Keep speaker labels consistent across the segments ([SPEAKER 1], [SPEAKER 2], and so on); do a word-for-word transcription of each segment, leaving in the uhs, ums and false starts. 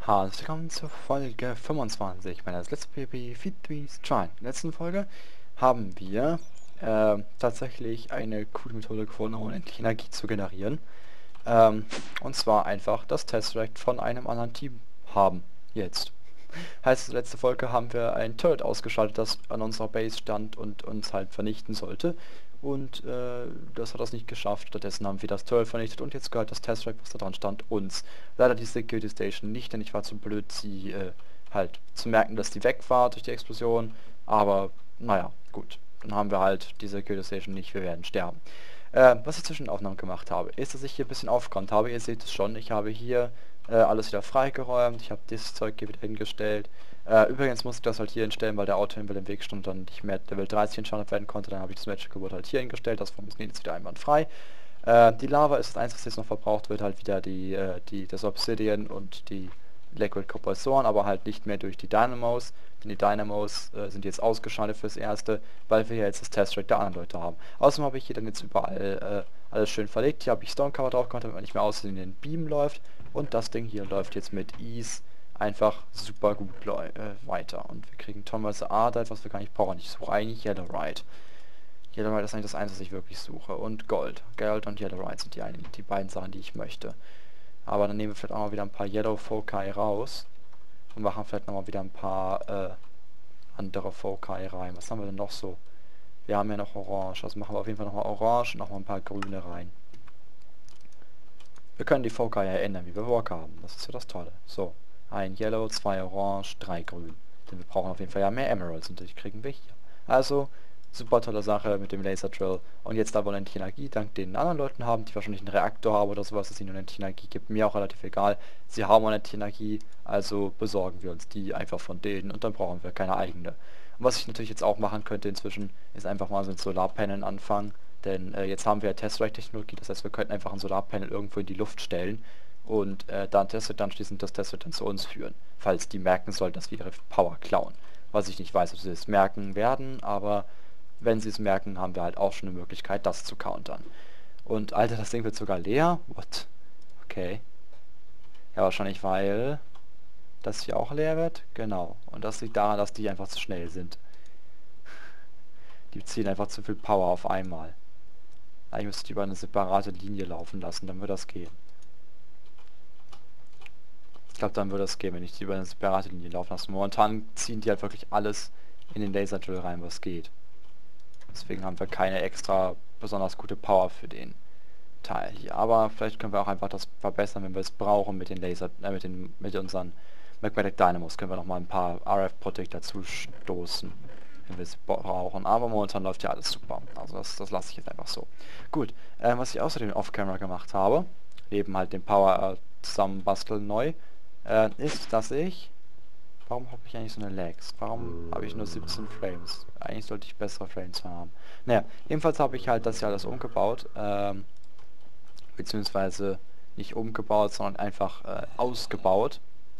[SPEAKER 1] Herzlich willkommen zur Folge fünfundzwanzig meiner Let's P P Feed Trees Try. In der letzten Folge haben wir äh, tatsächlich eine coole Methode gefunden, um endlich Energie zu generieren. Ähm, und zwar einfach das Tesseract von einem anderen Team haben. Jetzt. Heißt, letzte Folge haben wir ein Turret ausgeschaltet, das an unserer Base stand und uns halt vernichten sollte. Und äh, das hat das nicht geschafft. Stattdessen haben wir das Turret vernichtet und jetzt gehört das Tesseract, was da dran stand, uns. Leider die Security Station nicht, denn ich war zu blöd, sie äh, halt zu merken, dass die weg war durch die Explosion. Aber naja, gut. Dann haben wir halt die Security Station nicht, wir werden sterben. Äh, was ich zwischen den Aufnahmen gemacht habe, ist, dass ich hier ein bisschen aufgeräumt habe. Ihr seht es schon, ich habe hier äh, alles wieder freigeräumt, ich habe das Zeug hier wieder hingestellt. Äh, übrigens musste ich das halt hier hinstellen, weil der Auto-Himmel im Weg stand und dann nicht mehr Level dreißig entschärft werden konnte. Dann habe ich das Magical Wood halt hier hingestellt, das funktioniert jetzt wieder einwandfrei. Äh, die Lava ist das Einzige, was jetzt noch verbraucht wird, halt wieder die, äh, die, das Obsidian und die Liquid Kompressoren, aber halt nicht mehr durch die Dynamos, denn die Dynamos äh, sind jetzt ausgeschaltet fürs Erste, weil wir ja jetzt das Test-Track der anderen Leute haben. Außerdem habe ich hier dann jetzt überall äh, alles schön verlegt. Hier habe ich Stonecover drauf gemacht, damit man nicht mehr aussehen in den Beam läuft. Und das Ding hier läuft jetzt mit Ease einfach super gut äh, weiter. Und wir kriegen tonnenweise Ardite, was wir gar nicht brauchen. Ich suche eigentlich Yellowrite. Yellowrite ist eigentlich das Einzige, was ich wirklich suche. Und Gold. Gold und Yellowrite sind die, ein, die beiden Sachen, die ich möchte. Aber dann nehmen wir vielleicht auch mal wieder ein paar Yellow Foci raus. Und machen vielleicht noch mal wieder ein paar äh, andere Foci rein. Was haben wir denn noch so? Wir haben ja noch Orange. Also machen wir auf jeden Fall noch mal Orange und noch mal ein paar Grüne rein. Wir können die Foci ja ändern, wie wir Bock haben. Das ist ja das Tolle. So, ein Yellow, zwei Orange, drei Grün. Denn wir brauchen auf jeden Fall ja mehr Emeralds und die kriegen wir hier. Also, super tolle Sache mit dem Laser Drill. Und jetzt da wir unendlich Energie dank den anderen Leuten haben, die wahrscheinlich einen Reaktor haben oder sowas, dass ihnen unendlich Energie gibt. Mir auch relativ egal. Sie haben unendlich Energie, also besorgen wir uns die einfach von denen und dann brauchen wir keine eigene. Und was ich natürlich jetzt auch machen könnte inzwischen, ist einfach mal so mit Solarpanelen anfangen. Denn äh, jetzt haben wir ja Tesseract-Technologie, das heißt, wir könnten einfach ein Solarpanel irgendwo in die Luft stellen und äh, dann Tesseract anschließend das Tesseract dann zu uns führen, falls die merken sollten, dass wir ihre Power klauen. Was ich nicht weiß, ob sie es merken werden, aber wenn sie es merken, haben wir halt auch schon eine Möglichkeit, das zu countern. Und Alter, das Ding wird sogar leer? What? Okay. Ja, wahrscheinlich, weil das hier auch leer wird. Genau. Und das liegt daran, dass die einfach zu schnell sind. Die ziehen einfach zu viel Power auf einmal. Eigentlich müsste ich die über eine separate Linie laufen lassen, dann würde das gehen. Ich glaube, dann würde das gehen, wenn ich die über eine separate Linie laufen lasse. Momentan ziehen die halt wirklich alles in den Laser Drill rein, was geht. Deswegen haben wir keine extra besonders gute Power für den Teil hier. Aber vielleicht können wir auch einfach das verbessern, wenn wir es brauchen mit den Laser, äh, mit den, mit unseren Magmatic Dynamos. Können wir noch mal ein paar R F Protect dazu stoßen, wenn wir es brauchen. Aber momentan läuft ja alles super. Also das, das lasse ich jetzt einfach so. Gut, äh, was ich außerdem off-camera gemacht habe, neben halt den Power äh, zusammenbasteln neu, äh, ist, dass ich... Warum habe ich eigentlich so eine Lags? Warum habe ich nur siebzehn Frames? Eigentlich sollte ich bessere Frames haben. Naja, jedenfalls habe ich halt das hier alles umgebaut. Ähm, beziehungsweise nicht umgebaut, sondern einfach äh, ausgebaut.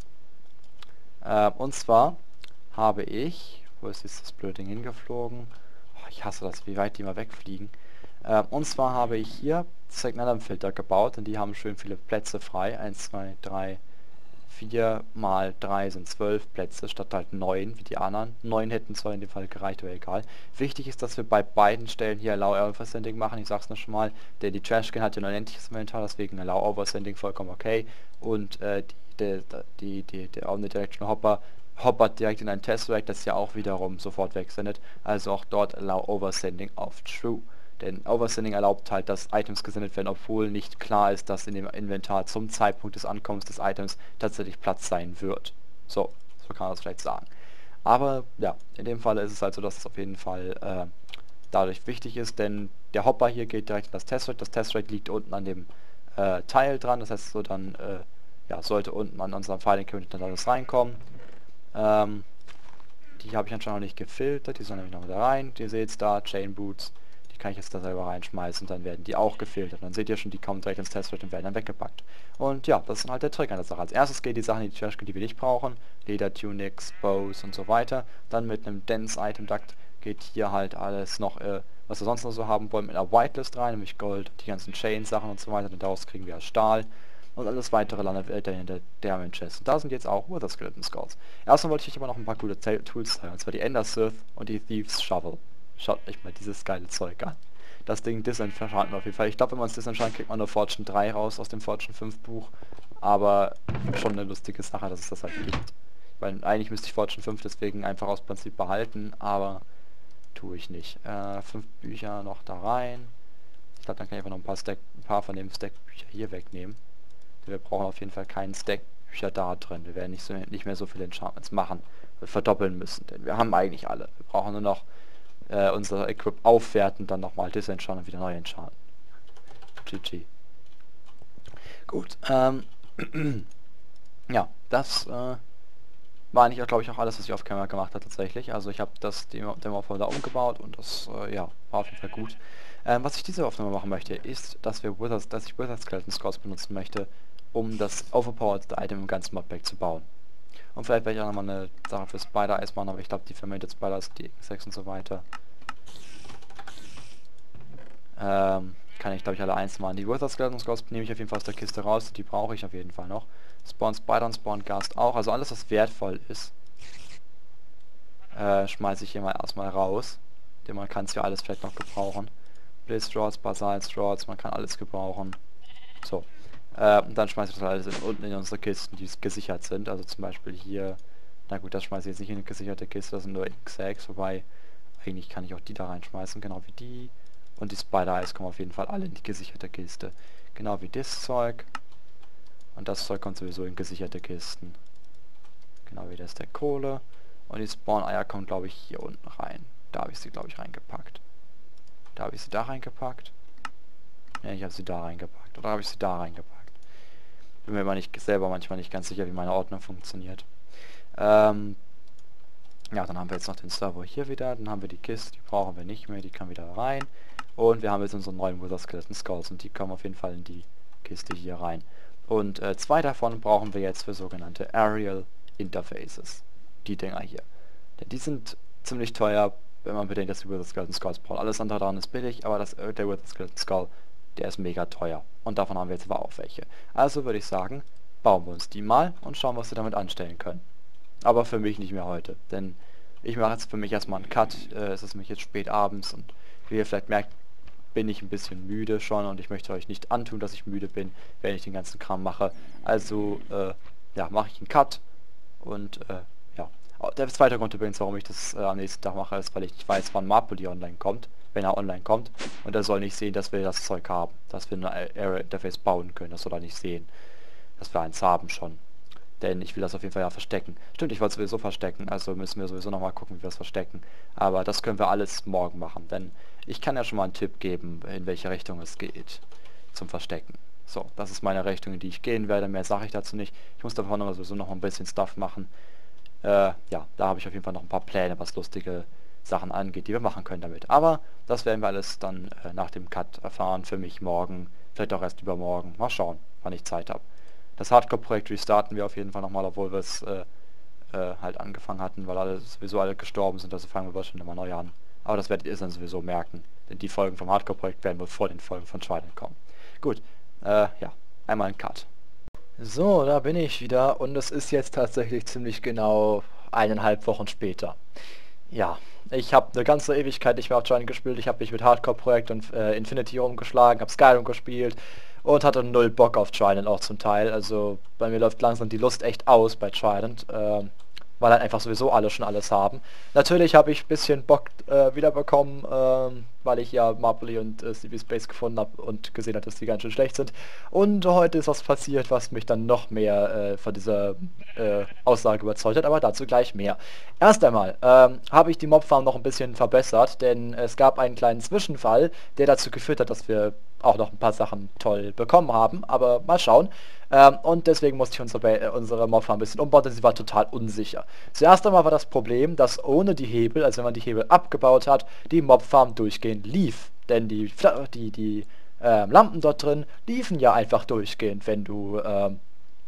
[SPEAKER 1] Äh, und zwar habe ich... Wo ist jetzt das blöde Ding hingeflogen? Oh, ich hasse das, wie weit die mal wegfliegen. Äh, und zwar habe ich hier Signalfilter gebaut und die haben schön viele Plätze frei. eins, zwei, drei, vier mal drei sind zwölf Plätze, statt halt neun wie die anderen. neun hätten zwar in dem Fall gereicht, aber egal. Wichtig ist, dass wir bei beiden Stellen hier Allow Oversending machen, ich sag's noch schon mal, denn die Trashcan hat ja ein unendliches Inventar, deswegen Allow Oversending vollkommen okay. Und äh, die, die, die, der Omnidirectional Hopper hoppert direkt in ein Tesseract, das ja auch wiederum sofort wegsendet. Also auch dort Allow Oversending auf True. Denn Oversending erlaubt halt, dass Items gesendet werden, obwohl nicht klar ist, dass in dem Inventar zum Zeitpunkt des Ankommens des Items tatsächlich Platz sein wird. So, so kann man das vielleicht sagen. Aber ja, in dem Fall ist es halt so, dass es auf jeden Fall äh, dadurch wichtig ist, denn der Hopper hier geht direkt in das Tesseract. Das Tesseract liegt unten an dem äh, Teil dran, das heißt so dann äh, ja, sollte unten an unserem Filing Cabinet dann alles reinkommen. Ähm, die habe ich anscheinend noch nicht gefiltert, die sollen nämlich noch da rein. Ihr seht es da, Chain Boots. Die kann ich jetzt da selber reinschmeißen und dann werden die auch gefiltert. Und dann seht ihr schon, die kommen direkt ins Testfeld und werden dann weggepackt. Und ja, das ist dann halt der Trick an der Sache. Als erstes geht die Sachen in die Trashcan, die wir nicht brauchen. Leder, Tunics, Bows und so weiter. Dann mit einem Dense Item Duct geht hier halt alles noch, äh, was wir sonst noch so haben wollen, mit einer Whitelist rein, nämlich Gold, die ganzen Chain Sachen und so weiter. Und daraus kriegen wir Stahl. Und alles weitere landet weiterhin in der Diamond Chest. Und da sind jetzt auch Wither Skeleton Skulls. Erstmal wollte ich euch aber noch ein paar coole Tools zeigen. Und zwar die Ender Scythe und die Thieves Shovel. Schaut euch mal dieses geile Zeug an. Das Ding disenchanten wir auf jeden Fall. Ich glaube, wenn man es disenchantet, kriegt man nur Fortune drei raus aus dem Fortune fünf Buch. Aber schon eine lustige Sache, dass es das halt gibt. Weil eigentlich müsste ich Fortune fünf deswegen einfach aus Prinzip behalten, aber tue ich nicht. Äh, fünf Bücher noch da rein. Ich glaube, dann kann ich einfach noch ein paar, Stack, ein paar von dem Stack-Bücher hier wegnehmen. Wir brauchen auf jeden Fall keinen Stack-Bücher da drin. Wir werden nicht, so, nicht mehr so viele Enchantments machen. Wir verdoppeln müssen, denn wir haben eigentlich alle. Wir brauchen nur noch äh, unser Equip aufwerten, dann nochmal disenchanten und wieder neu enchanten. G G. Gut, ähm, ja, das äh, war eigentlich, glaube ich, auch alles, was ich auf Camera gemacht habe tatsächlich. Also ich habe das Demo da umgebaut und das, äh, ja, war auf jeden Fall gut. Ähm, was ich diese Aufnahme machen möchte, ist, dass wir Withers, dass ich Wither Skeleton Skulls benutzen möchte, um das overpowered Item im ganzen Modpack zu bauen. Und vielleicht werde ich auch nochmal eine Sache für Spider Eyes machen, aber ich glaube, die Fermented Spiders, die sechs und so weiter, ähm, kann ich, glaube ich, alle eins machen. Die Wither Skeleton Skulls nehme ich auf jeden Fall aus der Kiste raus, die brauche ich auf jeden Fall noch. Spawn Spider und Spawn Ghast auch, also alles, was wertvoll ist, äh, schmeiße ich hier mal erstmal raus. Denn man kann es ja alles vielleicht noch gebrauchen. Blaze Straws, Basal Straws, man kann alles gebrauchen. So. Äh, und dann schmeiße ich das alles in, unten in unsere Kisten, die gesichert sind. Also zum Beispiel hier, na gut, das schmeiße ich jetzt nicht in eine gesicherte Kiste, das sind nur X-Eggs, wobei eigentlich kann ich auch die da reinschmeißen, genau wie die. Und die Spider Eyes kommen auf jeden Fall alle in die gesicherte Kiste. Genau wie das Zeug. Und das Zeug kommt sowieso in gesicherte Kisten. Genau wie das der Kohle. Und die Spawn-Eier kommen, glaube ich, hier unten rein. Da habe ich sie, glaube ich, reingepackt. Da habe ich sie da reingepackt. Ne, ich habe sie da reingepackt. Oder habe ich sie da reingepackt? Bin mir aber nicht selber manchmal nicht ganz sicher, wie meine Ordnung funktioniert. Ähm, ja, dann haben wir jetzt noch den Server hier wieder. Dann haben wir die Kiste, die brauchen wir nicht mehr. Die kann wieder rein. Und wir haben jetzt unseren neuen Wither Skeleton Skulls. Und die kommen auf jeden Fall in die Kiste hier rein. Und äh, zwei davon brauchen wir jetzt für sogenannte Aerial Interfaces. Die Dinger hier. Denn die sind ziemlich teuer, wenn man bedenkt, dass die Wither Skeleton Skulls brauchen. Alles andere daran ist billig, aber das, äh, der Wither Skeleton Skull, der ist mega teuer. Und davon haben wir jetzt aber auch welche. Also würde ich sagen, bauen wir uns die mal und schauen, was wir damit anstellen können. Aber für mich nicht mehr heute. Denn ich mache jetzt für mich erstmal einen Cut. Äh, es ist nämlich jetzt spät abends und wie ihr vielleicht merkt, bin ich ein bisschen müde schon und ich möchte euch nicht antun, dass ich müde bin, wenn ich den ganzen Kram mache. Also, äh, ja, mache ich einen Cut und, äh, ja. Der zweite Grund übrigens, warum ich das äh, am nächsten Tag mache, ist, weil ich nicht weiß, wann Marpoli online kommt, wenn er online kommt. Und er soll nicht sehen, dass wir das Zeug haben, dass wir ein Area Interface bauen können. Das soll er nicht sehen, dass wir eins haben schon. Denn ich will das auf jeden Fall ja verstecken. Stimmt, ich wollte es sowieso verstecken, also müssen wir sowieso nochmal gucken, wie wir es verstecken. Aber das können wir alles morgen machen, denn ich kann ja schon mal einen Tipp geben, in welche Richtung es geht zum Verstecken. So, das ist meine Richtung, in die ich gehen werde. Mehr sage ich dazu nicht. Ich muss davon noch sowieso noch ein bisschen Stuff machen. Äh, ja, da habe ich auf jeden Fall noch ein paar Pläne, was lustige Sachen angeht, die wir machen können damit. Aber das werden wir alles dann äh, nach dem Cut erfahren. Für mich morgen, vielleicht auch erst übermorgen. Mal schauen, wann ich Zeit habe. Das Hardcore-Projekt restarten wir auf jeden Fall nochmal, obwohl wir es äh, äh, halt angefangen hatten, weil alle sowieso alle gestorben sind, also fangen wir schon immer neu an. Aber das werdet ihr dann sowieso merken, denn die Folgen vom Hardcore-Projekt werden wohl vor den Folgen von Trident kommen. Gut, äh, ja, einmal ein Cut. So, da bin ich wieder und es ist jetzt tatsächlich ziemlich genau eineinhalb Wochen später. Ja, ich habe eine ganze Ewigkeit nicht mehr auf Trident gespielt, ich habe mich mit Hardcore-Projekt und äh, Infinity rumgeschlagen, habe Skyrim gespielt und hatte null Bock auf Trident auch zum Teil. Also bei mir läuft langsam die Lust echt aus bei Trident, äh, weil halt einfach sowieso alle schon alles haben. Natürlich habe ich ein bisschen Bock äh, wiederbekommen, ähm, weil ich ja Marpoli und äh, C B Space gefunden habe und gesehen habe, dass die ganz schön schlecht sind. Und heute ist was passiert, was mich dann noch mehr äh, von dieser äh, Aussage überzeugt hat, aber dazu gleich mehr. Erst einmal ähm, habe ich die Mobfarm noch ein bisschen verbessert, denn es gab einen kleinen Zwischenfall, der dazu geführt hat, dass wir auch noch ein paar Sachen toll bekommen haben, aber mal schauen. Ähm, und deswegen musste ich unsere, äh, unsere Mobfarm ein bisschen umbauen, denn sie war total unsicher. Zuerst einmal war das Problem, dass ohne die Hebel, also wenn man die Hebel abgebaut hat, die Mobfarm durchgehend lief. Denn die, die, die äh, Lampen dort drin liefen ja einfach durchgehend, wenn du ähm,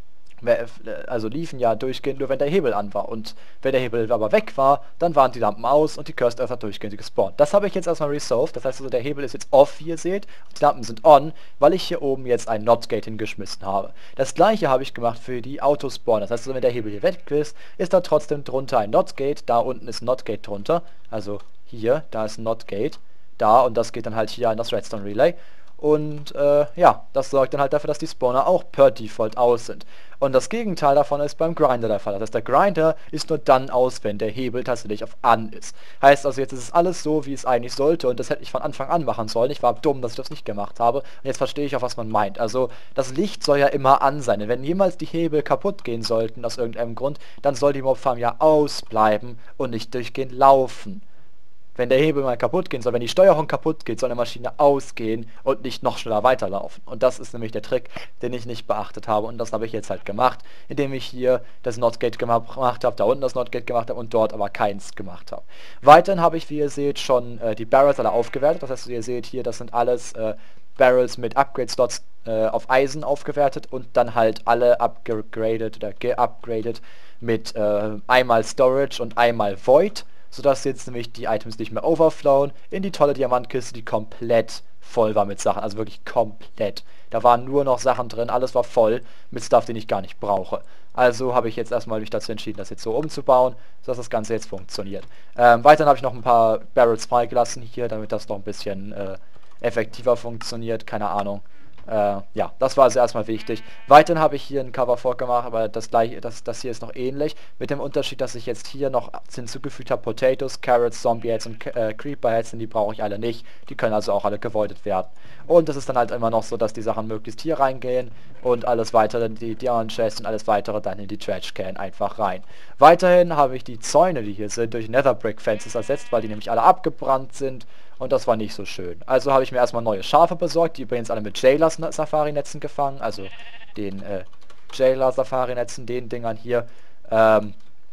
[SPEAKER 1] also liefen ja durchgehend nur, wenn der Hebel an war. Und wenn der Hebel aber weg war, dann waren die Lampen aus und die Cursed Earth hat durchgehend gespawnt. Das habe ich jetzt erstmal resolved. Das heißt also, der Hebel ist jetzt off, wie ihr seht. Die Lampen sind on, weil ich hier oben jetzt ein Not Gate hingeschmissen habe. Das gleiche habe ich gemacht für die Autospawn. Das heißt also, wenn der Hebel hier weg ist, ist da trotzdem drunter ein Not Gate. Da unten ist ein Not Gate drunter. Also hier, da ist ein Not Gate. Da, und das geht dann halt hier an das Redstone Relay. Und äh, ja, das sorgt dann halt dafür, dass die Spawner auch per Default aus sind. Und das Gegenteil davon ist beim Grinder der Fall. Das heißt, der Grinder ist nur dann aus, wenn der Hebel tatsächlich auf an ist. Heißt also, jetzt ist es alles so, wie es eigentlich sollte, und das hätte ich von Anfang an machen sollen. Ich war dumm, dass ich das nicht gemacht habe. Und jetzt verstehe ich auch, was man meint. Also, das Licht soll ja immer an sein. Und wenn jemals die Hebel kaputt gehen sollten, aus irgendeinem Grund, dann soll die Mobfarm ja ausbleiben und nicht durchgehend laufen. Wenn der Hebel mal kaputt gehen soll, wenn die Steuerung kaputt geht, soll eine Maschine ausgehen und nicht noch schneller weiterlaufen. Und das ist nämlich der Trick, den ich nicht beachtet habe. Und das habe ich jetzt halt gemacht, indem ich hier das Not Gate gemacht habe, da unten das Not Gate gemacht habe und dort aber keins gemacht habe. Weiterhin habe ich, wie ihr seht, schon äh, die Barrels alle aufgewertet. Das heißt, wie ihr seht hier, das sind alles äh, Barrels mit Upgrade-Slots äh, auf Eisen aufgewertet und dann halt alle upgraded oder geupgradet mit äh, einmal Storage und einmal Void, sodass jetzt nämlich die Items nicht mehr overflowen in die tolle Diamantkiste, die komplett voll war mit Sachen, also wirklich komplett. Da waren nur noch Sachen drin, alles war voll mit Stuff, den ich gar nicht brauche. Also habe ich jetzt erstmal mich dazu entschieden, das jetzt so umzubauen, sodass das Ganze jetzt funktioniert. Ähm, weiterhin habe ich noch ein paar Barrels freigelassen hier, damit das noch ein bisschen äh, effektiver funktioniert, keine Ahnung. Äh, ja, das war also erstmal wichtig. Weiterhin habe ich hier ein Cover vorgemacht, aber das gleiche, das, das hier ist noch ähnlich, mit dem Unterschied, dass ich jetzt hier noch hinzugefügt habe Potatoes, Carrots, Zombie Heads und äh, Creeper Heads, und die brauche ich alle nicht. Die können also auch alle gevoidet werden. Und es ist dann halt immer noch so, dass die Sachen möglichst hier reingehen und alles weitere, die Diamond Chests und alles weitere dann in die Trash Can einfach rein. Weiterhin habe ich die Zäune, die hier sind, durch Netherbrick Fences ersetzt, weil die nämlich alle abgebrannt sind. Und das war nicht so schön. Also habe ich mir erstmal neue Schafe besorgt, die übrigens alle mit Jailers Safari-Netzen gefangen, also den äh, Jailer Safari-Netzen, den Dingern hier, ähm,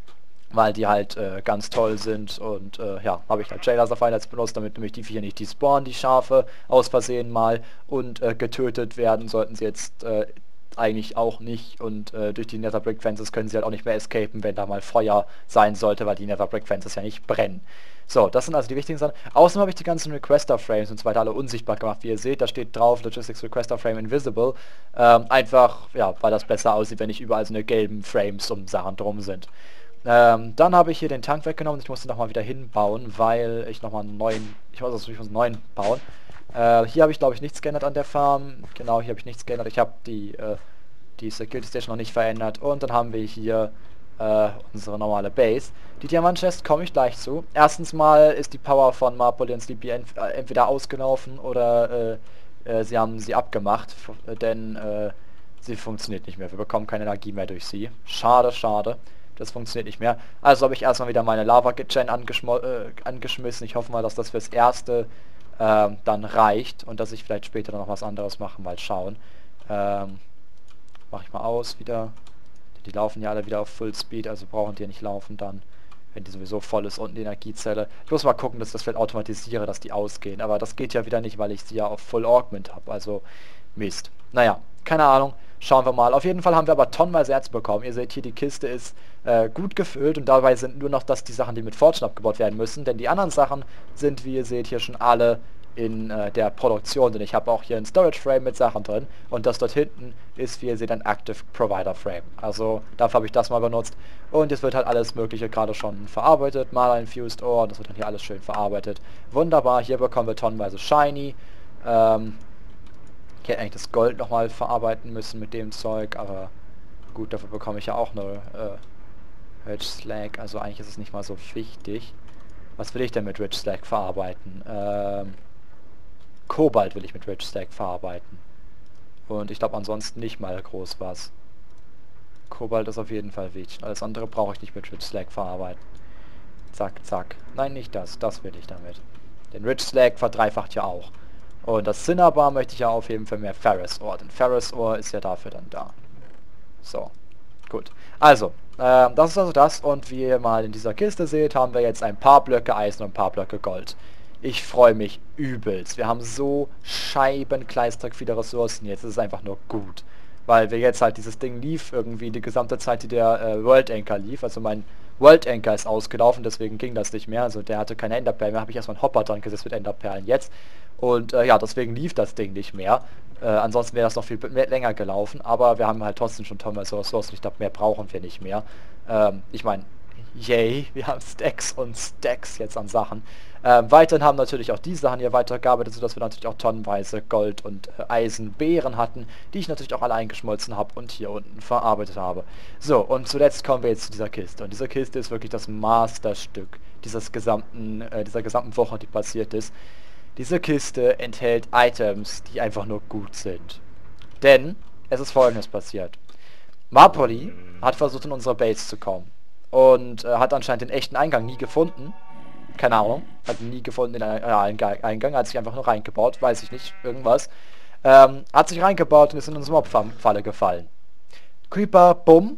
[SPEAKER 1] weil die halt äh, ganz toll sind. Und äh, ja, habe ich halt Jailer Safari-Netz benutzt, damit nämlich die Viecher nicht die spawnen, die Schafe, aus Versehen mal, und äh, getötet werden sollten sie jetzt äh, eigentlich auch nicht, und äh, durch die Netherbrick Fences können sie halt auch nicht mehr escapen, wenn da mal Feuer sein sollte, weil die Netherbrick Fences ja nicht brennen. So, das sind also die wichtigen Sachen. Außerdem habe ich die ganzen Requester Frames und so weiter alle unsichtbar gemacht, wie ihr seht. Da steht drauf Logistics Requester Frame Invisible. Ähm, einfach, ja, weil das besser aussieht, wenn nicht überall so eine gelben Frames um Sachen drum sind. Ähm, dann habe ich hier den Tank weggenommen. Ich musste nochmal wieder hinbauen, weil ich nochmal einen neuen, ich muss also einen neuen bauen. Äh, hier habe ich glaube ich nichts geändert an der Farm. Genau, hier habe ich nichts geändert. Ich habe die, äh, die Security Station noch nicht verändert. Und dann haben wir hier äh, unsere normale Base. Die Diamant Chest komme ich gleich zu. Erstens mal ist die Power von Marpoli und Sleepy ent äh, entweder ausgelaufen oder äh, äh, sie haben sie abgemacht, denn äh, sie funktioniert nicht mehr. Wir bekommen keine Energie mehr durch sie. Schade, schade. Das funktioniert nicht mehr. Also habe ich erstmal wieder meine Lava-Gen äh, angeschmissen. Ich hoffe mal, dass das fürs Erste äh, dann reicht und dass ich vielleicht später noch was anderes mache. Mal schauen. Ähm, Mache ich mal aus wieder. Die laufen ja alle wieder auf Full Speed, also brauchen die ja nicht laufen dann, wenn die sowieso voll ist, unten die Energiezelle. Ich muss mal gucken, dass ich das vielleicht automatisiere, dass die ausgehen. Aber das geht ja wieder nicht, weil ich sie ja auf Full Augment habe. Also Mist. Naja, keine Ahnung. Schauen wir mal. Auf jeden Fall haben wir aber tonnenweise Erz bekommen. Ihr seht hier, die Kiste ist äh, gut gefüllt, und dabei sind nur noch das die Sachen, die mit Fortune abgebaut werden müssen. Denn die anderen Sachen sind, wie ihr seht, hier schon alle in äh, der Produktion, denn ich habe auch hier ein Storage Frame mit Sachen drin, und das dort hinten ist, wie ihr seht, ein Active Provider Frame. Also dafür habe ich das mal benutzt, und jetzt wird halt alles mögliche gerade schon verarbeitet, mal ein Infused Ore, und das wird dann hier alles schön verarbeitet. Wunderbar, hier bekommen wir tonnenweise Shiny. Ähm, ich hätte eigentlich das Gold nochmal verarbeiten müssen mit dem Zeug, aber gut, dafür bekomme ich ja auch nur äh, Rich Slag, also eigentlich ist es nicht mal so wichtig. Was will ich denn mit Rich Slag verarbeiten? Ähm, Kobalt will ich mit Rich Slag verarbeiten. Und ich glaube ansonsten nicht mal groß was. Kobalt ist auf jeden Fall wichtig. Alles andere brauche ich nicht mit Rich Slag verarbeiten. Zack, zack. Nein, nicht das. Das will ich damit. Den Rich Slag verdreifacht ja auch. Und das Cinnabar möchte ich ja auf jeden Fall mehr Ferrous Ore. Denn Ferrous Ore ist ja dafür dann da. So. Gut. Also, äh, das ist also das. Und wie ihr mal in dieser Kiste seht, haben wir jetzt ein paar Blöcke Eisen und ein paar Blöcke Gold. Ich freue mich übelst. Wir haben so scheibenkleisterig viele Ressourcen. Jetzt ist es einfach nur gut. Weil wir jetzt halt dieses Ding lief irgendwie die gesamte Zeit, die der äh, World Anchor lief. Also mein World Anchor ist ausgelaufen, deswegen ging das nicht mehr. Also der hatte keine Enderperlen mehr, habe ich erstmal einen Hopper dran gesetzt mit Enderperlen jetzt. Und äh, ja, deswegen lief das Ding nicht mehr. Äh, ansonsten wäre das noch viel mehr, länger gelaufen, aber wir haben halt trotzdem schon tonnenweise Ressourcen. Ich glaube, mehr brauchen wir nicht mehr. Ähm, ich meine, yay, wir haben Stacks und Stacks jetzt an Sachen. Ähm, weiterhin haben natürlich auch die Sachen hier weitergearbeitet, sodass wir natürlich auch tonnenweise Gold und äh, Eisenbeeren hatten, die ich natürlich auch alle eingeschmolzen habe und hier unten verarbeitet habe. So, und zuletzt kommen wir jetzt zu dieser Kiste. Und diese Kiste ist wirklich das Masterstück dieses gesamten, äh, dieser gesamten Woche, die passiert ist. Diese Kiste enthält Items, die einfach nur gut sind. Denn es ist Folgendes passiert. Marpoli hat versucht, in unsere Base zu kommen. Und äh, hat anscheinend den echten Eingang nie gefunden. Keine Ahnung. Hat ihn nie gefunden, den äh, Eingang. Hat sich einfach nur reingebaut. Weiß ich nicht. Irgendwas. Ähm, hat sich reingebaut und ist in unsere Mobfalle gefallen. Creeper, bumm.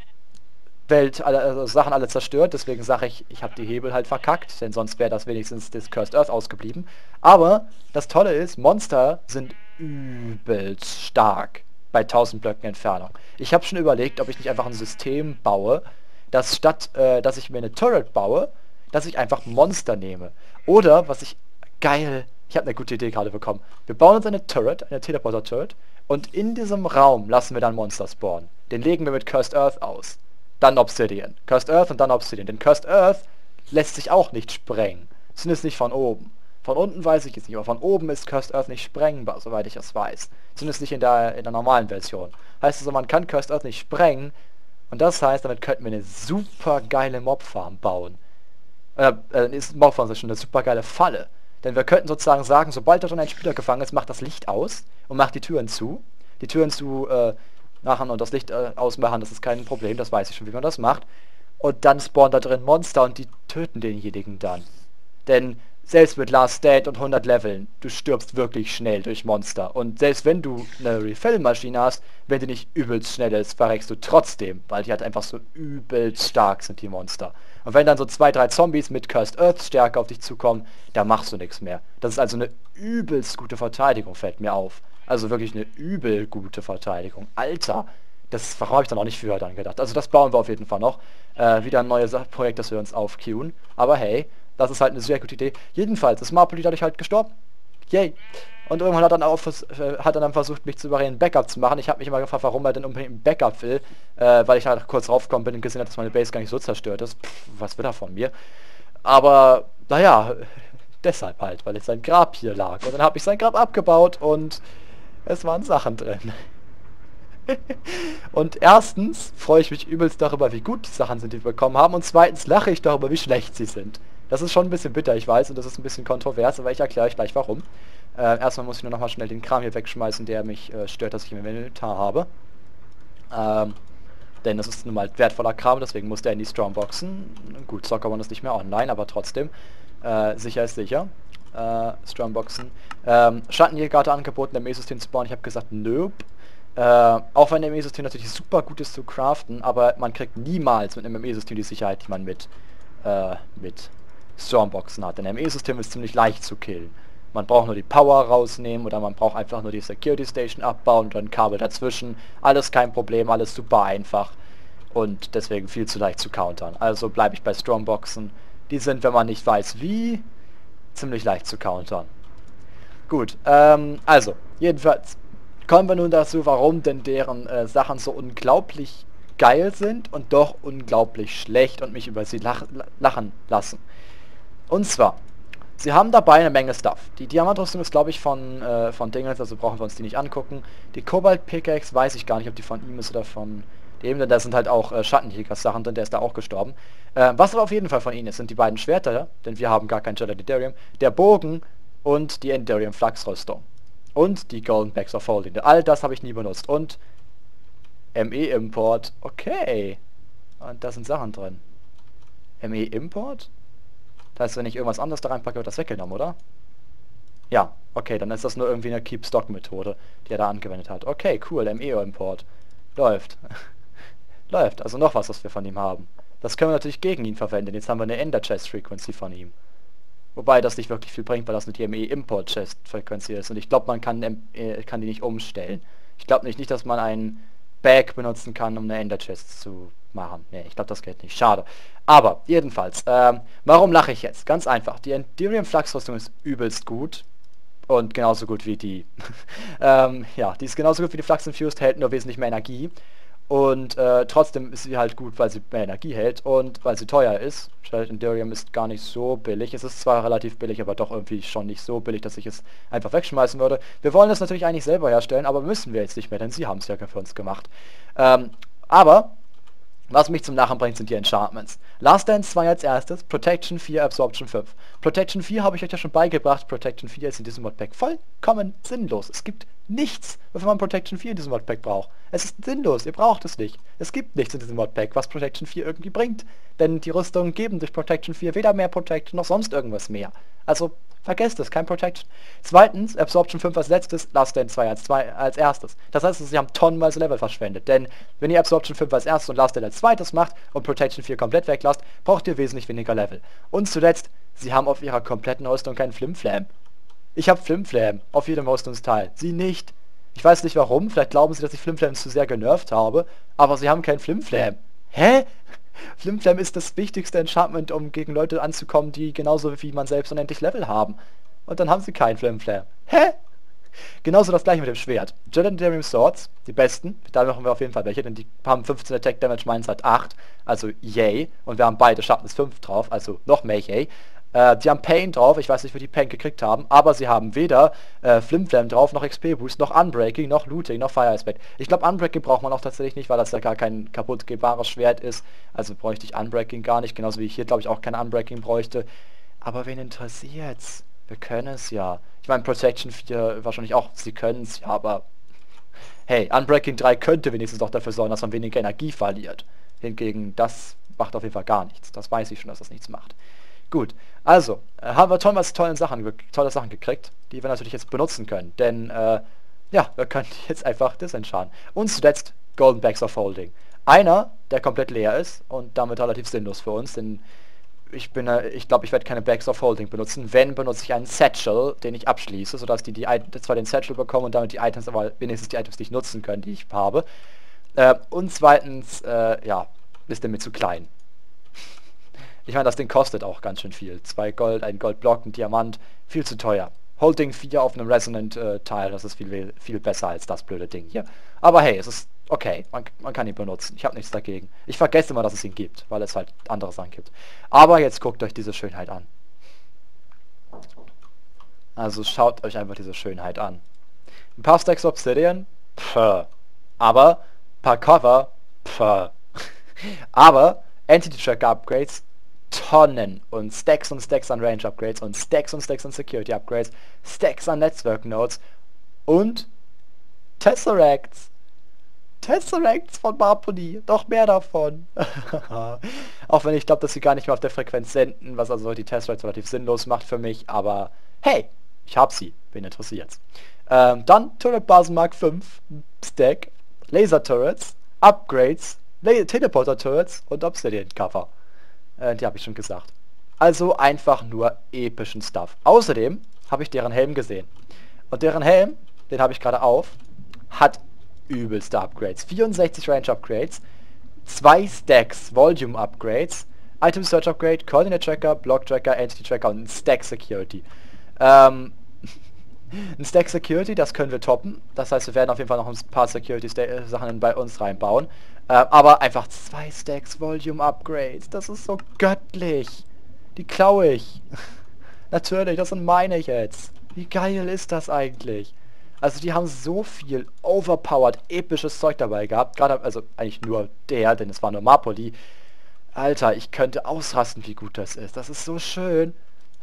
[SPEAKER 1] Welt, alle, also Sachen alle zerstört. Deswegen sage ich, ich habe die Hebel halt verkackt. Denn sonst wäre das wenigstens das Cursed Earth ausgeblieben. Aber das Tolle ist, Monster sind übelst stark bei tausend Blöcken Entfernung. Ich habe schon überlegt, ob ich nicht einfach ein System baue, dass statt, äh, dass ich mir eine Turret baue, dass ich einfach Monster nehme. Oder, was ich... Geil! Ich habe eine gute Idee gerade bekommen. Wir bauen uns eine Turret, eine Teleporter-Turret, und in diesem Raum lassen wir dann Monster spawnen. Den legen wir mit Cursed Earth aus. Dann Obsidian. Cursed Earth und dann Obsidian. Denn Cursed Earth lässt sich auch nicht sprengen. Zumindest nicht von oben. Von unten weiß ich jetzt nicht, aber von oben ist Cursed Earth nicht sprengbar, soweit ich es weiß. Zumindest nicht in der, in der normalen Version. Heißt also, man kann Cursed Earth nicht sprengen. Und das heißt, damit könnten wir eine super geile Mobfarm bauen. Äh, äh, ist Mobfarm ist schon eine super geile Falle. Denn wir könnten sozusagen sagen, sobald da schon ein Spieler gefangen ist, macht das Licht aus und macht die Türen zu. Die Türen zu äh, machen und das Licht äh, ausmachen, das ist kein Problem, das weiß ich schon, wie man das macht. Und dann spawnen da drin Monster und die töten denjenigen dann. Denn selbst mit Last Stand und hundert Leveln, du stirbst wirklich schnell durch Monster. Und selbst wenn du eine Refill-Maschine hast, wenn die nicht übelst schnell ist, verreckst du trotzdem, weil die halt einfach so übelst stark sind, die Monster. Und wenn dann so zwei, drei Zombies mit Cursed Earth Stärke auf dich zukommen, da machst du nichts mehr. Das ist also eine übelst gute Verteidigung, fällt mir auf. Also wirklich eine übel gute Verteidigung. Alter, das, warum habe ich da noch nicht früher dann gedacht? Also das bauen wir auf jeden Fall noch. Äh, wieder ein neues Projekt, das wir uns aufqueuen. Aber hey, das ist halt eine sehr gute Idee. Jedenfalls ist Marpoli dadurch halt gestorben. Yay. Und irgendwann hat er dann, auch vers äh, hat er dann versucht, mich zu überreden, ein Backup zu machen. Ich habe mich immer gefragt, warum er denn unbedingt ein Backup will. Äh, weil ich halt kurz raufgekommen bin und gesehen habe, dass meine Base gar nicht so zerstört ist. Pff, was will er von mir? Aber, naja, deshalb halt, weil jetzt sein Grab hier lag. Und dann habe ich sein Grab abgebaut und es waren Sachen drin. Und erstens freue ich mich übelst darüber, wie gut die Sachen sind, die wir bekommen haben. Und zweitens lache ich darüber, wie schlecht sie sind. Das ist schon ein bisschen bitter, ich weiß, und das ist ein bisschen kontrovers, aber ich erkläre euch gleich warum. Äh, erstmal muss ich nur noch mal schnell den Kram hier wegschmeißen, der mich äh, stört, dass ich ihn im Inventar habe. Ähm, denn das ist nun mal wertvoller Kram, deswegen muss der in die Strongboxen. Gut, Soccerone ist nicht mehr online, aber trotzdem. Äh, sicher ist sicher. Äh, Strongboxen. Ähm, Schattenjäger hatte angeboten, im E-System zu bauen. Ich habe gesagt, nope. Äh, auch wenn im E-System natürlich super gut ist zu craften, aber man kriegt niemals mit einem M E-System die Sicherheit, die man mit, äh, mit Stormboxen hat. Denn im M E-System ist ziemlich leicht zu killen. Man braucht nur die Power rausnehmen oder man braucht einfach nur die Security Station abbauen und dann Kabel dazwischen. Alles kein Problem, alles super einfach und deswegen viel zu leicht zu countern. Also bleibe ich bei Strongboxen. Die sind, wenn man nicht weiß wie, ziemlich leicht zu countern. Gut, ähm, also, jedenfalls kommen wir nun dazu, warum denn deren äh, Sachen so unglaublich geil sind und doch unglaublich schlecht und mich über sie lach lachen lassen. Und zwar, sie haben dabei eine Menge Stuff. Die Diamantrüstung ist, glaube ich, von, äh, von Dingels, also brauchen wir uns die nicht angucken. Die Cobalt Pickaxe weiß ich gar nicht, ob die von ihm ist oder von dem, denn da sind halt auch äh, Schattenjäger-Sachen drin, der ist da auch gestorben. Äh, was aber auf jeden Fall von ihnen ist, sind die beiden Schwerter, denn wir haben gar kein Jelladidarium, der Bogen und die Endarium Flachsrüstung. Und die Golden Bags of Holding. All das habe ich nie benutzt. Und M E-Import. Okay. Und da sind Sachen drin. M E-Import? Das heißt, wenn ich irgendwas anderes da reinpacke, wird das weggenommen, oder? Ja, okay, dann ist das nur irgendwie eine Keep-Stock-Methode, die er da angewendet hat. Okay, cool, M E-Import. Läuft. Läuft, also noch was, was wir von ihm haben. Das können wir natürlich gegen ihn verwenden. Jetzt haben wir eine Ender-Chest-Frequency von ihm. Wobei das nicht wirklich viel bringt, weil das eine M E-Import-Chest-Frequency ist. Und ich glaube, man kann, äh, kann die nicht umstellen. Ich Ich glaube nicht, nicht, dass man einen Bag benutzen kann, um eine Ender Chest zu machen. Ne, ich glaube, das geht nicht. Schade. Aber, jedenfalls, ähm, warum lache ich jetzt? Ganz einfach. Die Enderium Flux Rüstung ist übelst gut. Und genauso gut wie die. ähm, ja, die ist genauso gut wie die Flux Infused, hält nur wesentlich mehr Energie. Und äh, trotzdem ist sie halt gut, weil sie mehr Energie hält und weil sie teuer ist. Shrouded Enderium ist gar nicht so billig. Es ist zwar relativ billig, aber doch irgendwie schon nicht so billig, dass ich es einfach wegschmeißen würde. Wir wollen es natürlich eigentlich selber herstellen, aber müssen wir jetzt nicht mehr, denn sie haben es ja für uns gemacht. Ähm, aber... Was mich zum Lachen bringt, sind die Enchantments. Last Dance zwei als erstes, Protection vier, Absorption fünf. Protection vier habe ich euch ja schon beigebracht. Protection vier ist in diesem Modpack vollkommen sinnlos. Es gibt nichts, wofür man Protection vier in diesem Modpack braucht. Es ist sinnlos, ihr braucht es nicht. Es gibt nichts in diesem Modpack, was Protection vier irgendwie bringt. Denn die Rüstungen geben durch Protection vier weder mehr Protection noch sonst irgendwas mehr. Also vergesst es, kein Protection. Zweitens, Absorption fünf als letztes, Last Stand zwei als, zwei als erstes. Das heißt, sie haben tonnenweise Level verschwendet. Denn wenn ihr Absorption fünf als erstes und Last Stand als zweites macht und Protection vier komplett weglasst, braucht ihr wesentlich weniger Level. Und zuletzt, sie haben auf ihrer kompletten Rüstung keinen Flimflam. Ich habe Flimflam auf jedem Rüstungsteil. Sie nicht. Ich weiß nicht warum, vielleicht glauben sie, dass ich Flimflam zu sehr genervt habe, aber sie haben keinen Flimflam. Hä? Flimflam ist das wichtigste Enchantment, um gegen Leute anzukommen, die genauso wie man selbst unendlich Level haben. Und dann haben sie keinen Flimflam. Hä? Genauso das gleiche mit dem Schwert. Legendary Swords, die besten, da machen wir auf jeden Fall welche, denn die haben fünfzehn Attack Damage, meins hat acht, also yay. Und wir haben beide Sharpness fünf drauf, also noch mehr yay. Äh, die haben Pain drauf, ich weiß nicht, wie die Pain gekriegt haben, aber sie haben weder äh, Flimflam drauf, noch X P Boost, noch Unbreaking, noch Looting, noch Fire Aspect. Ich glaube, Unbreaking braucht man auch tatsächlich nicht, weil das ja gar kein kaputtgehbares Schwert ist. Also bräuchte ich Unbreaking gar nicht, genauso wie ich hier, glaube ich, auch kein Unbreaking bräuchte. Aber wen interessiert's? Wir können es ja. Ich meine, Protection vier wahrscheinlich auch, sie können es ja, aber... Hey, Unbreaking drei könnte wenigstens auch dafür sorgen, dass man weniger Energie verliert. Hingegen, das macht auf jeden Fall gar nichts. Das weiß ich schon, dass das nichts macht. Gut, also, äh, haben wir tolle, tolle, Sachen, tolle Sachen gekriegt, die wir natürlich jetzt benutzen können. Denn, äh, ja, wir können jetzt einfach disenchanten. Und zuletzt Golden Bags of Holding. Einer, der komplett leer ist und damit relativ sinnlos für uns, denn ich bin, äh, ich glaube, ich werde keine Bags of Holding benutzen. Wenn, benutze ich einen Satchel, den ich abschließe, sodass die, die zwar den Satchel bekommen und damit die Items, aber wenigstens die Items nicht nutzen können, die ich habe. Äh, und zweitens, äh, ja, ist der mir zu klein. Ich meine, das Ding kostet auch ganz schön viel. Zwei Gold, ein Goldblock, ein Diamant, viel zu teuer. Holding vier auf einem Resonant-Teil, äh, das ist viel, viel besser als das blöde Ding hier. Aber hey, es ist okay, man, man kann ihn benutzen. Ich habe nichts dagegen. Ich vergesse immer, dass es ihn gibt, weil es halt andere Sachen gibt. Aber jetzt guckt euch diese Schönheit an. Also schaut euch einfach diese Schönheit an. Ein paar Stacks Obsidian, pff. Aber, paar Cover, pff. Aber, Entity-Tracker Upgrades, Tonnen und Stacks und Stacks an Range Upgrades und Stacks und Stacks an Security Upgrades, Stacks an Network Nodes und Tesseracts. Tesseracts von Marpony, doch mehr davon. Auch wenn ich glaube, dass sie gar nicht mehr auf der Frequenz senden, was also die Tesseracts relativ sinnlos macht für mich, aber hey, ich hab sie, wen interessiert's. Ähm, dann Turret Basen Mark fünf, Stack, Laser Turrets, Upgrades, Teleporter Turrets und Obsidian Cover. Äh, die habe ich schon gesagt. Also einfach nur epischen Stuff. Außerdem habe ich deren Helm gesehen. Und deren Helm, den habe ich gerade auf, hat übelste Upgrades. vierundsechzig Range Upgrades, zwei Stacks Volume Upgrades, Item Search Upgrade, Coordinate Tracker, Block Tracker, Entity Tracker und ein Stack Security. Ähm, ein Stack Security, das können wir toppen. Das heißt, wir werden auf jeden Fall noch ein paar Security-Sachen bei uns reinbauen. Äh, aber einfach zwei Stacks Volume Upgrades. Das ist so göttlich. Die klaue ich. Natürlich, das sind meine jetzt. Wie geil ist das eigentlich? Also die haben so viel overpowered, episches Zeug dabei gehabt. Gerade, also eigentlich nur der, denn es war nur Marpoli. Alter, ich könnte ausrasten, wie gut das ist. Das ist so schön.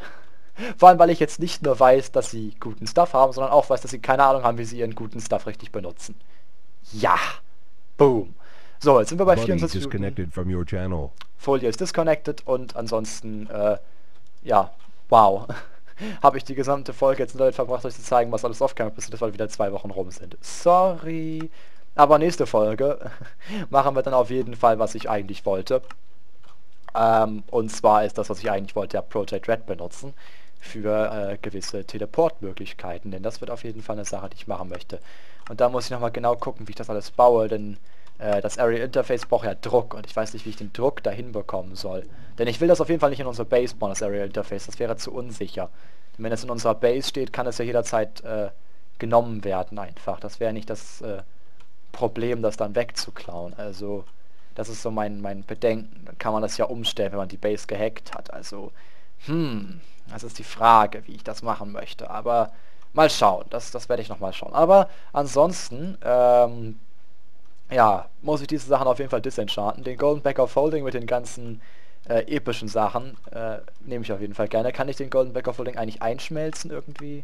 [SPEAKER 1] Vor allem, weil ich jetzt nicht nur weiß, dass sie guten Stuff haben, sondern auch weiß, dass sie keine Ahnung haben, wie sie ihren guten Stuff richtig benutzen. Ja. Boom. So, jetzt sind wir bei vierundzwanzig Minuten. Folie ist disconnected und ansonsten, äh, ja, wow. Habe ich die gesamte Folge jetzt nur damit verbracht, euch zu zeigen, was alles off-camera passiert ist, weil wieder zwei Wochen rum sind. Sorry. Aber nächste Folge machen wir dann auf jeden Fall, was ich eigentlich wollte. Ähm, und zwar ist das, was ich eigentlich wollte, ja Project Red benutzen. für äh, gewisse Teleportmöglichkeiten, denn das wird auf jeden Fall eine Sache, die ich machen möchte. Und da muss ich nochmal genau gucken, wie ich das alles baue, denn äh, das Area Interface braucht ja Druck und ich weiß nicht, wie ich den Druck dahin bekommen soll. Denn ich will das auf jeden Fall nicht in unserer Base bauen, das Area Interface, das wäre zu unsicher. Denn wenn es in unserer Base steht, kann es ja jederzeit äh, genommen werden einfach. Das wäre nicht das äh, Problem, das dann wegzuklauen. Also das ist so mein, mein Bedenken. Dann kann man das ja umstellen, wenn man die Base gehackt hat. Also, hm, das ist die Frage, wie ich das machen möchte. Aber mal schauen, das, das werde ich nochmal schauen. Aber ansonsten, ähm, ja, muss ich diese Sachen auf jeden Fall disenchanten. Den Golden Back of Holding mit den ganzen äh, epischen Sachen äh, nehme ich auf jeden Fall gerne. Kann ich den Golden Back of Holding eigentlich einschmelzen irgendwie?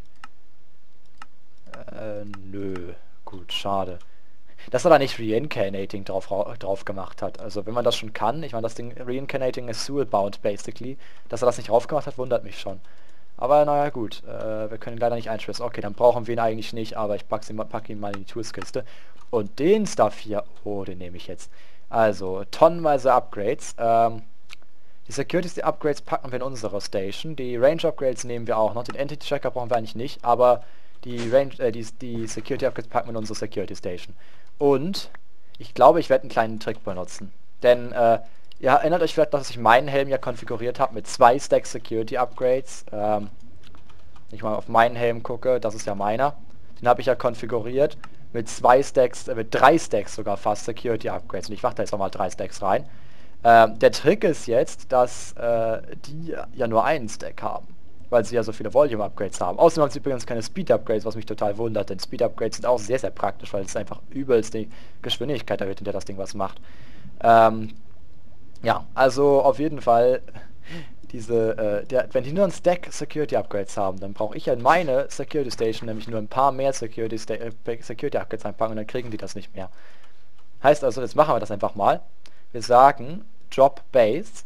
[SPEAKER 1] Äh, nö. Gut, schade. Dass er da nicht Reincarnating drauf, drauf gemacht hat. Also wenn man das schon kann, ich meine, das Ding Reincarnating ist Soulbound basically. Dass er das nicht drauf gemacht hat, wundert mich schon. Aber naja gut, äh, wir können ihn leider nicht einschließen. Okay, dann brauchen wir ihn eigentlich nicht, aber ich packe ihn, pack ihn mal in die Toolskiste. Und den Stuff hier, oh, den nehme ich jetzt. Also, tonnenweise Upgrades. Ähm, die Security Upgrades packen wir in unsere Station. Die Range Upgrades nehmen wir auch noch. Den Entity Tracker brauchen wir eigentlich nicht, aber die, Range, äh, die, die Security Upgrades packen wir in unsere Security Station. Und ich glaube, ich werde einen kleinen Trick benutzen. Denn, äh, ihr erinnert euch vielleicht, dass ich meinen Helm ja konfiguriert habe mit zwei Stacks Security Upgrades. Ähm, wenn ich mal auf meinen Helm gucke, das ist ja meiner. Den habe ich ja konfiguriert mit zwei Stacks, äh, mit drei Stacks sogar fast Security Upgrades. Und ich mache da jetzt nochmal drei Stacks rein. Ähm, der Trick ist jetzt, dass äh, die ja nur einen Stack haben. Weil sie ja so viele Volume-Upgrades haben. Außerdem haben sie übrigens keine Speed-Upgrades, was mich total wundert, denn Speed-Upgrades sind auch sehr, sehr praktisch, weil es einfach übelst die Geschwindigkeit erhöht, in der das Ding was macht. Ähm, ja, also auf jeden Fall, diese, äh, der, wenn die nur einen Stack Security-Upgrades haben, dann brauche ich ja in meine Security Station nämlich nur ein paar mehr Security, äh, Security Upgrades einpacken und dann kriegen die das nicht mehr. Heißt also, jetzt machen wir das einfach mal. Wir sagen Drop Base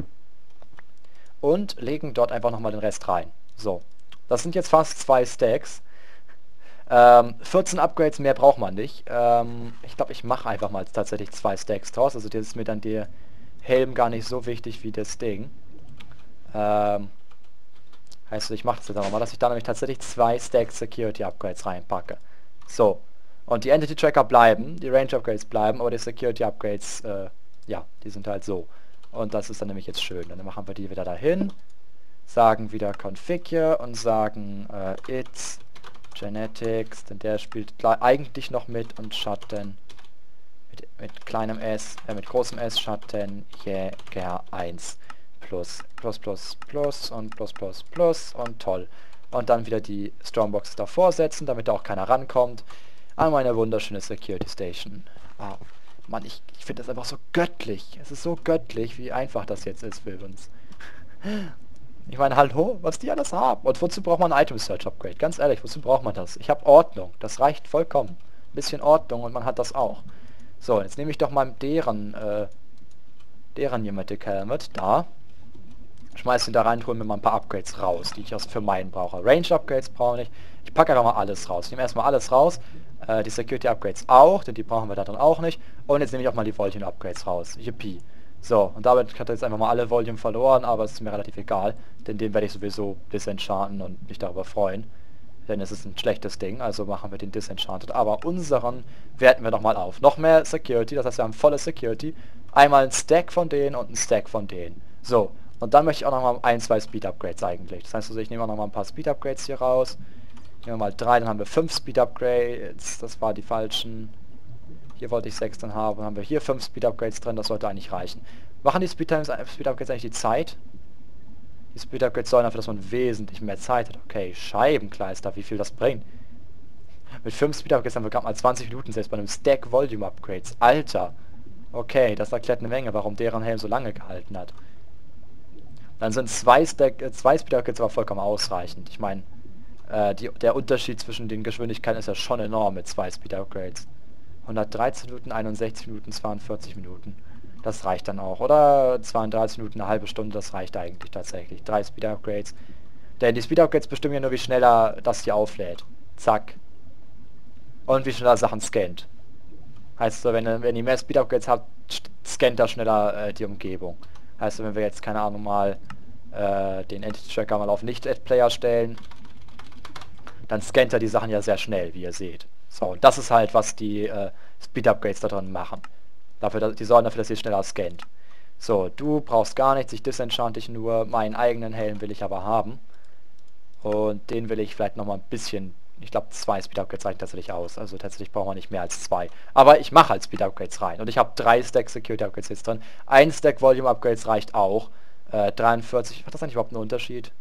[SPEAKER 1] und legen dort einfach nochmal den Rest rein. So, das sind jetzt fast zwei Stacks. Ähm, vierzehn Upgrades mehr braucht man nicht. Ähm, ich glaube, ich mache einfach mal tatsächlich zwei Stacks draus. Also das ist mir dann der Helm gar nicht so wichtig wie das Ding. Ähm, heißt, ich mache das jetzt einfach mal, dass ich da nämlich tatsächlich zwei Stacks Security Upgrades reinpacke. So, und die Entity Tracker bleiben, die Range Upgrades bleiben, aber die Security Upgrades, äh, ja, die sind halt so. Und das ist dann nämlich jetzt schön. Dann machen wir die wieder dahin, sagen wieder Configure und sagen äh, it's Genetics, denn der spielt eigentlich noch mit und Schatten mit, mit kleinem S, äh, mit großem S, Schatten Jäger eins plus plus plus plus und plus plus plus und toll. Und dann wieder die Strongbox davor setzen, damit da auch keiner rankommt an meine wunderschöne Security Station. Wow. Mann, ich, ich finde das einfach so göttlich. Es ist so göttlich, wie einfach das jetzt ist für uns. Ich meine, hallo, was die alles haben. Und wozu braucht man ein Item Search Upgrade? Ganz ehrlich, wozu braucht man das? Ich habe Ordnung. Das reicht vollkommen. Ein bisschen Ordnung und man hat das auch. So, jetzt nehme ich doch mal deren, äh, deren Yamatic Helmet. Da. Schmeiß ihn da rein, hole mir mal ein paar Upgrades raus, die ich aus für meinen brauche. Range Upgrades brauche ich. Ich packe einfach mal alles raus. Ich nehme erstmal alles raus. Äh, die Security Upgrades auch, denn die brauchen wir da dann auch nicht. Und jetzt nehme ich auch mal die Volume Upgrades raus. Yippie. So, und damit hat er jetzt einfach mal alle Volume verloren, aber es ist mir relativ egal, denn den werde ich sowieso disenchanten und mich darüber freuen. Denn es ist ein schlechtes Ding, also machen wir den disenchanted. Aber unseren werten wir nochmal auf. Noch mehr Security, das heißt wir haben volle Security. Einmal ein Stack von denen und ein Stack von denen. So, und dann möchte ich auch nochmal ein, zwei Speed Upgrades eigentlich. Das heißt also, ich nehme auch nochmal ein paar Speed Upgrades hier raus. Nehmen wir mal drei, dann haben wir fünf Speed Upgrades. Das war die falschen. Hier wollte ich sechs dann haben. Dann haben wir hier fünf Speed Upgrades drin, das sollte eigentlich reichen. Machen die Speed, Times, Speed Upgrades eigentlich die Zeit? Die Speed Upgrades sollen dafür, dass man wesentlich mehr Zeit hat. Okay, Scheibenkleister, wie viel das bringt. Mit fünf Speed Upgrades haben wir gerade mal zwanzig Minuten, selbst bei einem Stack Volume Upgrades. Alter! Okay, das erklärt eine Menge, warum deren Helm so lange gehalten hat. Dann sind zwei, Stack, äh, zwei Speed Upgrades aber vollkommen ausreichend. Ich meine, äh, die, der Unterschied zwischen den Geschwindigkeiten ist ja schon enorm mit zwei Speed Upgrades. hundertdreizehn Minuten, einundsechzig Minuten, zweiundvierzig Minuten. Das reicht dann auch. Oder zweiunddreißig Minuten, eine halbe Stunde, das reicht eigentlich tatsächlich. Drei Speed Upgrades. Denn die Speed Upgrades bestimmen ja nur, wie schneller das hier auflädt. Zack. Und wie schneller Sachen scannt. Heißt so, wenn, wenn ihr mehr Speed Upgrades habt, scannt er schneller äh, die Umgebung. Heißt so, wenn wir jetzt, keine Ahnung, mal äh, den Entity-Tracker mal auf Nicht-Ad-Player stellen, dann scannt er die Sachen ja sehr schnell, wie ihr seht. So, und das ist halt, was die äh, Speed-Upgrades da drin machen. Dafür, die sorgen dafür, dass ihr schneller scannt. So, du brauchst gar nichts, ich disenchant dich nur, meinen eigenen Helm will ich aber haben. Und den will ich vielleicht nochmal ein bisschen, ich glaube zwei Speed-Upgrades reichen tatsächlich aus. Also tatsächlich brauchen wir nicht mehr als zwei. Aber ich mache halt Speed-Upgrades rein. Und ich habe drei Stack Security-Upgrades jetzt drin. Ein Stack Volume-Upgrades reicht auch. Äh, dreiundvierzig, hat das eigentlich überhaupt einen Unterschied?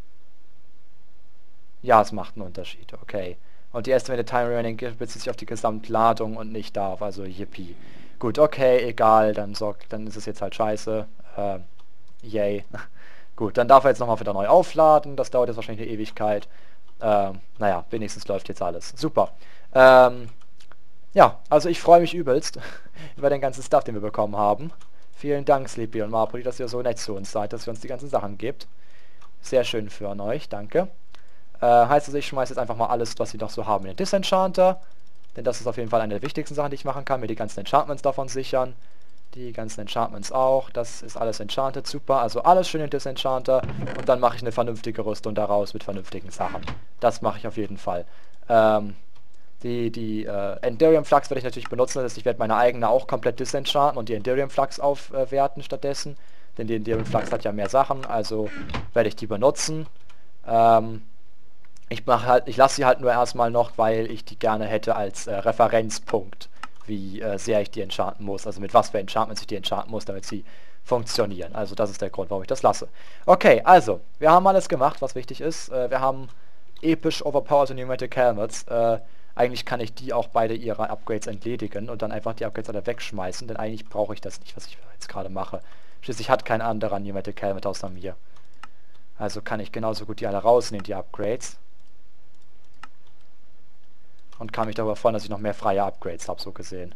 [SPEAKER 1] Ja, es macht einen Unterschied, okay. Und die Estimated Time Remaining bezieht sich auf die Gesamtladung und nicht darauf, also yippie. Gut, okay, egal, dann sorgt, dann ist es jetzt halt scheiße. Äh, yay. Gut, dann darf er jetzt nochmal wieder neu aufladen, das dauert jetzt wahrscheinlich eine Ewigkeit. Ähm, naja, wenigstens läuft jetzt alles. Super. Ähm, ja, also ich freue mich übelst über den ganzen Stuff, den wir bekommen haben. Vielen Dank, Sleepy und Marpoli, dass ihr so nett zu uns seid, dass ihr uns die ganzen Sachen gebt. Sehr schön für euch, danke. Äh, heißt also, ich schmeiße jetzt einfach mal alles, was wir noch so haben, in den Disenchanter. Denn das ist auf jeden Fall eine der wichtigsten Sachen, die ich machen kann. Mir die ganzen Enchantments davon sichern. Die ganzen Enchantments auch. Das ist alles enchanted, super. Also alles schön in Disenchanter. Und dann mache ich eine vernünftige Rüstung daraus mit vernünftigen Sachen. Das mache ich auf jeden Fall. Ähm, die die äh, Enderium Flux werde ich natürlich benutzen. Das heißt, ich werde meine eigene auch komplett disenchanten und die Enderium Flux aufwerten äh, stattdessen. Denn die Enderium Flux hat ja mehr Sachen. Also werde ich die benutzen. Ähm... Ich mache halt, ich lasse sie halt nur erstmal noch, weil ich die gerne hätte als äh, Referenzpunkt, wie äh, sehr ich die enchanten muss, also mit was für Enchantments ich die enchanten muss, damit sie funktionieren. Also das ist der Grund, warum ich das lasse. Okay, also, wir haben alles gemacht, was wichtig ist. Äh, wir haben episch overpowered Pneumatic Helmets. Äh, eigentlich kann ich die auch beide ihrer Upgrades entledigen und dann einfach die Upgrades alle wegschmeißen, denn eigentlich brauche ich das nicht, was ich jetzt gerade mache. Schließlich hat kein anderer Pneumatic Helmet außer mir. Also kann ich genauso gut die alle rausnehmen, die Upgrades. Und kann mich darüber freuen, dass ich noch mehr freie Upgrades habe, so gesehen.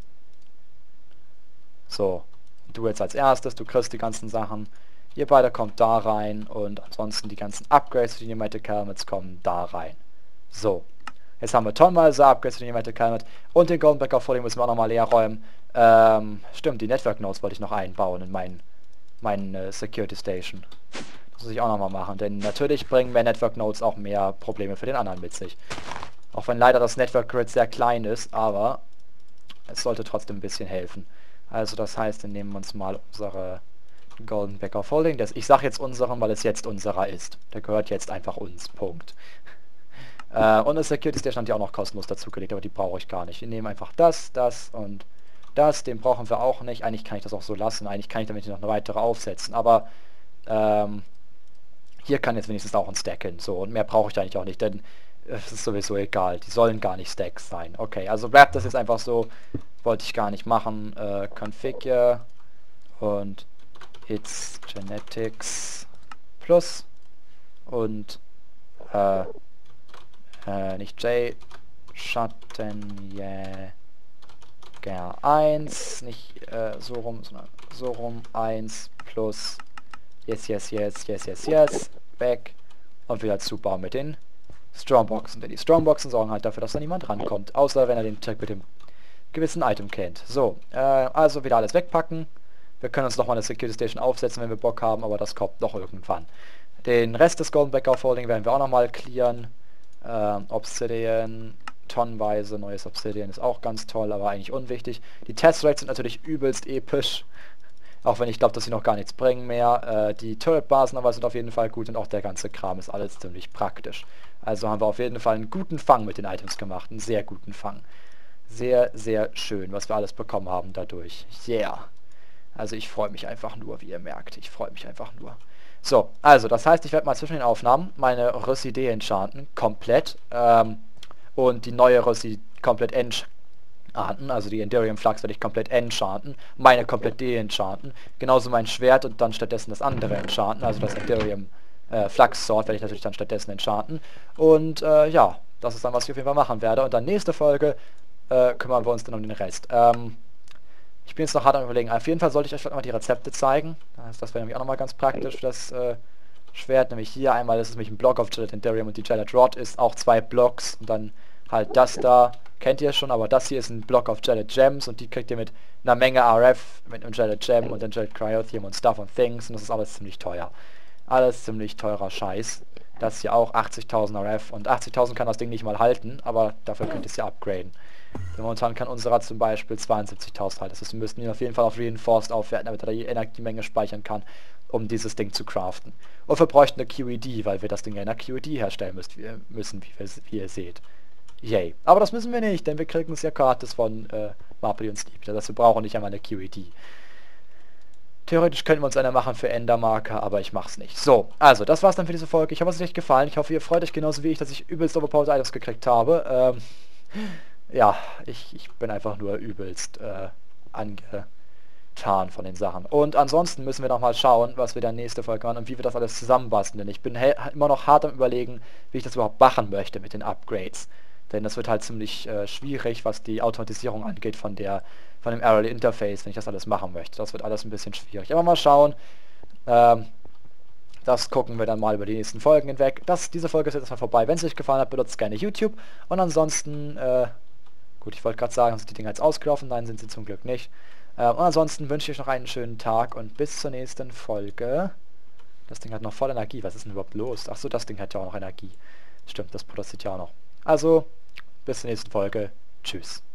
[SPEAKER 1] So, du jetzt als erstes, du kriegst die ganzen Sachen. Ihr beide kommt da rein und ansonsten die ganzen Upgrades für die Pneumatic Helmets kommen da rein. So, jetzt haben wir tonnenweise Upgrades für die Pneumatic Helmet und den Golden Backer Folio müssen wir auch nochmal leer räumen. Ähm, stimmt, die Network Nodes wollte ich noch einbauen in meinen mein, äh, Security Station. Das muss ich auch nochmal machen, denn natürlich bringen mehr Network Nodes auch mehr Probleme für den anderen mit sich. Auch wenn leider das Network Grid sehr klein ist, aber es sollte trotzdem ein bisschen helfen. Also das heißt, wir nehmen uns mal unsere Golden Backer Folding. Das, ich sage jetzt unseren, weil es jetzt unserer ist. Der gehört jetzt einfach uns. Punkt. äh, und eine Security Station hat ja auch noch kostenlos dazugelegt, aber die brauche ich gar nicht. Wir nehmen einfach das, das und das. Den brauchen wir auch nicht. Eigentlich kann ich das auch so lassen. Eigentlich kann ich damit noch eine weitere aufsetzen. Aber ähm, hier kann jetzt wenigstens auch ein Stack hin. So, und mehr brauche ich eigentlich auch nicht, denn es ist sowieso egal. Die sollen gar nicht Stacks sein. Okay, also bleibt das jetzt einfach so. Wollte ich gar nicht machen. Äh, Configure und it's Genetics Plus und äh, äh, nicht J Schattenjäger eins, nicht äh, so rum, sondern so rum eins plus yes, yes, yes, yes, yes, yes, back und wieder zubauen mit den Strongboxen, denn die Strongboxen sorgen halt dafür, dass da niemand rankommt, außer wenn er den Trick mit dem gewissen Item kennt. So, äh, also wieder alles wegpacken. Wir können uns nochmal eine Security Station aufsetzen, wenn wir Bock haben, aber das kommt noch irgendwann. Den Rest des Golden Backer Folding werden wir auch nochmal clearen. Ähm, Obsidian, tonnenweise, neues Obsidian ist auch ganz toll, aber eigentlich unwichtig. Die Tesserates sind natürlich übelst episch, auch wenn ich glaube, dass sie noch gar nichts bringen mehr. Äh, die Turret-Basen aber sind auf jeden Fall gut und auch der ganze Kram ist alles ziemlich praktisch. Also haben wir auf jeden Fall einen guten Fang mit den Items gemacht, einen sehr guten Fang. Sehr, sehr schön, was wir alles bekommen haben dadurch. Yeah. Also ich freue mich einfach nur, wie ihr merkt. Ich freue mich einfach nur. So, also das heißt, ich werde mal zwischen den Aufnahmen meine Rössi de-enchanten, komplett. Ähm, und die neue Rössi komplett enchanten. Also die Enderium Flux werde ich komplett enchanten. Meine komplett de-enchanten. Genauso mein Schwert und dann stattdessen das andere enchanten. Also das Enderium äh, Flux Sword werde ich natürlich dann stattdessen enchanten. Und äh, ja, das ist dann, was ich auf jeden Fall machen werde. Und dann nächste Folge äh, kümmern wir uns dann um den Rest. Ähm, Ich bin jetzt noch hart am Überlegen. Auf jeden Fall sollte ich euch mal die Rezepte zeigen. Das, das wäre nämlich auch nochmal ganz praktisch für das äh, Schwert. Nämlich hier einmal, das ist nämlich ein Block auf Gelatin Enderium und die Gelad Rod ist auch zwei Blocks. Und dann halt das da, kennt ihr schon, aber das hier ist ein Block auf Gelad Gems und die kriegt ihr mit einer Menge R F, mit einem Gelad Gem und dann Gelad Cryothium und Stuff und Things und das ist alles ziemlich teuer. Alles ziemlich teurer Scheiß. Das hier auch achtzigtausend R F und achtzigtausend kann das Ding nicht mal halten, aber dafür könnt ihr es ja upgraden. Denn momentan kann unserer zum Beispiel zweiundsiebzigtausend halten. Das heißt, wir müssten ihn auf jeden Fall auf Reinforced aufwerten, damit er die Energiemenge speichern kann, um dieses Ding zu craften. Und wir bräuchten eine Q E D, weil wir das Ding ja in einer Q E D herstellen müsst, wie, müssen, wie, wir, wie ihr seht. Yay. Aber das müssen wir nicht, denn wir kriegen es ja gratis von äh, Maple und Sleep. Das heißt, wir brauchen nicht einmal eine Q E D. Theoretisch könnten wir uns eine machen für Endermarker, aber ich mach's nicht. So, also, das war's dann für diese Folge. Ich hoffe, es hat euch gefallen. Ich hoffe, ihr freut euch genauso wie ich, dass ich übelst overpowered Items gekriegt habe. Ähm, ja, ich, ich bin einfach nur übelst äh, angetan von den Sachen. Und ansonsten müssen wir noch mal schauen, was wir dann nächste Folge machen und wie wir das alles zusammenbasteln. Denn ich bin immer noch hart am Überlegen, wie ich das überhaupt machen möchte mit den Upgrades. Denn das wird halt ziemlich äh, schwierig, was die Automatisierung angeht von der von dem Aerial Interface, wenn ich das alles machen möchte. Das wird alles ein bisschen schwierig. Aber mal schauen. Ähm, das gucken wir dann mal über die nächsten Folgen hinweg. Das, diese Folge ist jetzt erstmal vorbei. Wenn es euch gefallen hat, benutzt gerne YouTube. Und ansonsten, äh, gut, ich wollte gerade sagen, sind die Dinger jetzt ausgelaufen. Nein, sind sie zum Glück nicht. Äh, und ansonsten wünsche ich euch noch einen schönen Tag und bis zur nächsten Folge. Das Ding hat noch voll Energie. Was ist denn überhaupt los? Achso, das Ding hat ja auch noch Energie. Stimmt, das produziert ja auch noch. Also, bis zur nächsten Folge. Tschüss.